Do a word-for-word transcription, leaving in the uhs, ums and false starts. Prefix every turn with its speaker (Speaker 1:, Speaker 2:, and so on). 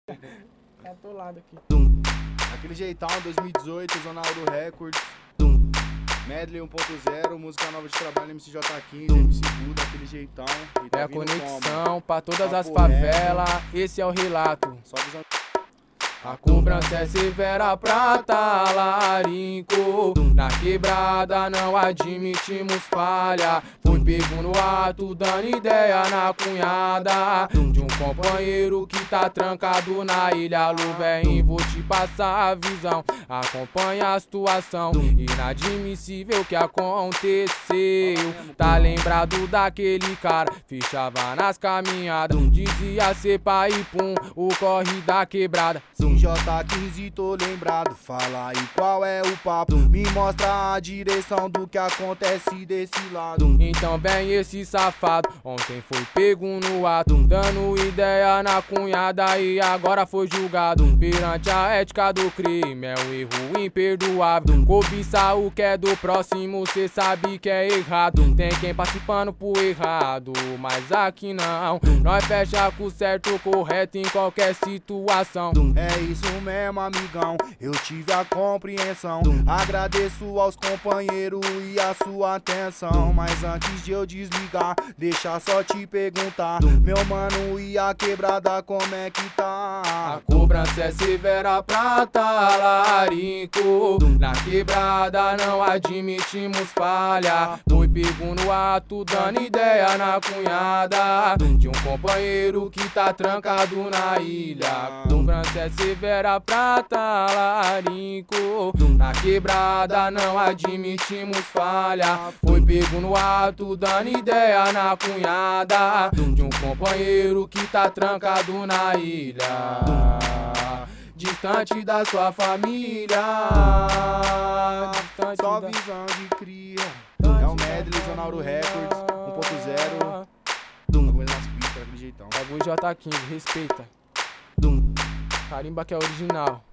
Speaker 1: Tá atolado aqui.
Speaker 2: Aquele jeitão, dois mil e dezoito, Zona Ouro Records. Medley um ponto zero, música nova de trabalho, M C J quinze, M C Buda, aquele jeitão. E tá
Speaker 1: É a
Speaker 2: vindo
Speaker 1: conexão
Speaker 2: como?
Speaker 1: pra todas as
Speaker 2: Papo
Speaker 1: favelas, esse é o relato.
Speaker 2: Só visão.
Speaker 1: A cobrança é severa pra talarico. Na quebrada não admitimos falha. Foi pego no ato dando ideia na cunhada de um companheiro que tá trancado na ilha. Alô, véi, vou te passar a visão. Acompanha a situação. Inadmissível que aconteceu. Tá lembrado daquele cara? Fechava nas caminhadas. Dizia ser pai e pum, o corre da quebrada.
Speaker 2: M J quinze, tô lembrado, fala aí qual é o papo. Me mostra a direção do que acontece desse lado.
Speaker 1: Então bem esse safado, ontem foi pego no ato, dando ideia na cunhada e agora foi julgado. Perante a ética do crime, é um erro imperdoável. Cobiçar o que é do próximo, cê sabe que é errado. Tem quem participando por errado, mas aqui não. Nós fecha com o certo, correto em qualquer situação.
Speaker 2: É isso mesmo, amigão, eu tive a compreensão. Agradeço aos companheiros e a sua atenção. Mas antes de eu desligar, deixa só te perguntar, meu mano, e a quebrada como é que tá?
Speaker 1: A cobrança é severa pra talarico. Na quebrada não admitimos falha. Foi pego no ato dando ideia na cunhada de um companheiro que tá trancado na ilha. A cobrança é severa pra talarico. Na quebrada não admitimos falha. Foi pego no ato dando ideia na cunhada de um companheiro que tá trancado na ilha, distante da sua família. Distante
Speaker 2: Só
Speaker 1: da...
Speaker 2: visão de cria. É o Medley, Zona Ouro Records um ponto zero. Bagulho nas pistas, daquele jeitão.
Speaker 1: Bagulho J quinze, respeita. Carimba que é original.